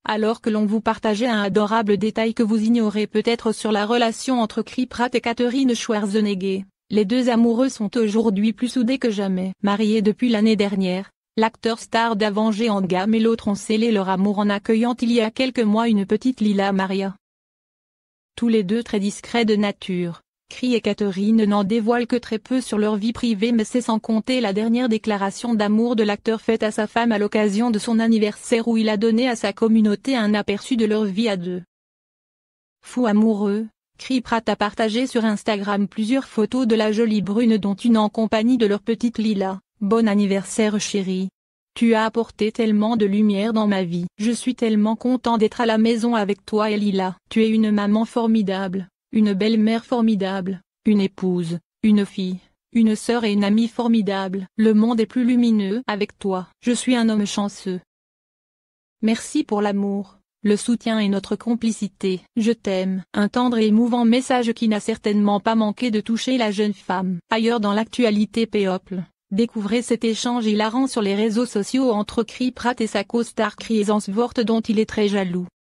alors que l'on vous partageait un adorable détail que vous ignorez peut-être sur la relation entre Chris Pratt et Katherine Schwarzenegger. Les deux amoureux sont aujourd'hui plus soudés que jamais. Mariés depuis l'année dernière, l'acteur star d'Avengers Endgame et l'autre ont scellé leur amour en accueillant il y a quelques mois une petite Lila Maria. Tous les deux très discrets de nature, Chris et Katherine n'en dévoilent que très peu sur leur vie privée, mais c'est sans compter la dernière déclaration d'amour de l'acteur faite à sa femme à l'occasion de son anniversaire où il a donné à sa communauté un aperçu de leur vie à deux. Fou amoureux, Chris Pratt a partagé sur Instagram plusieurs photos de la jolie brune dont une en compagnie de leur petite Lila. Bon anniversaire chérie. Tu as apporté tellement de lumière dans ma vie. Je suis tellement content d'être à la maison avec toi et Lila. Tu es une maman formidable, une belle-mère formidable, une épouse, une fille, une sœur et une amie formidable. Le monde est plus lumineux avec toi. Je suis un homme chanceux. Merci pour l'amour, le soutien et notre complicité. Je t'aime. Un tendre et émouvant message qui n'a certainement pas manqué de toucher la jeune femme. Ailleurs dans l'actualité People, découvrez cet échange hilarant sur les réseaux sociaux entre Chris Pratt et sa co-star Chris Hemsworth dont il est très jaloux.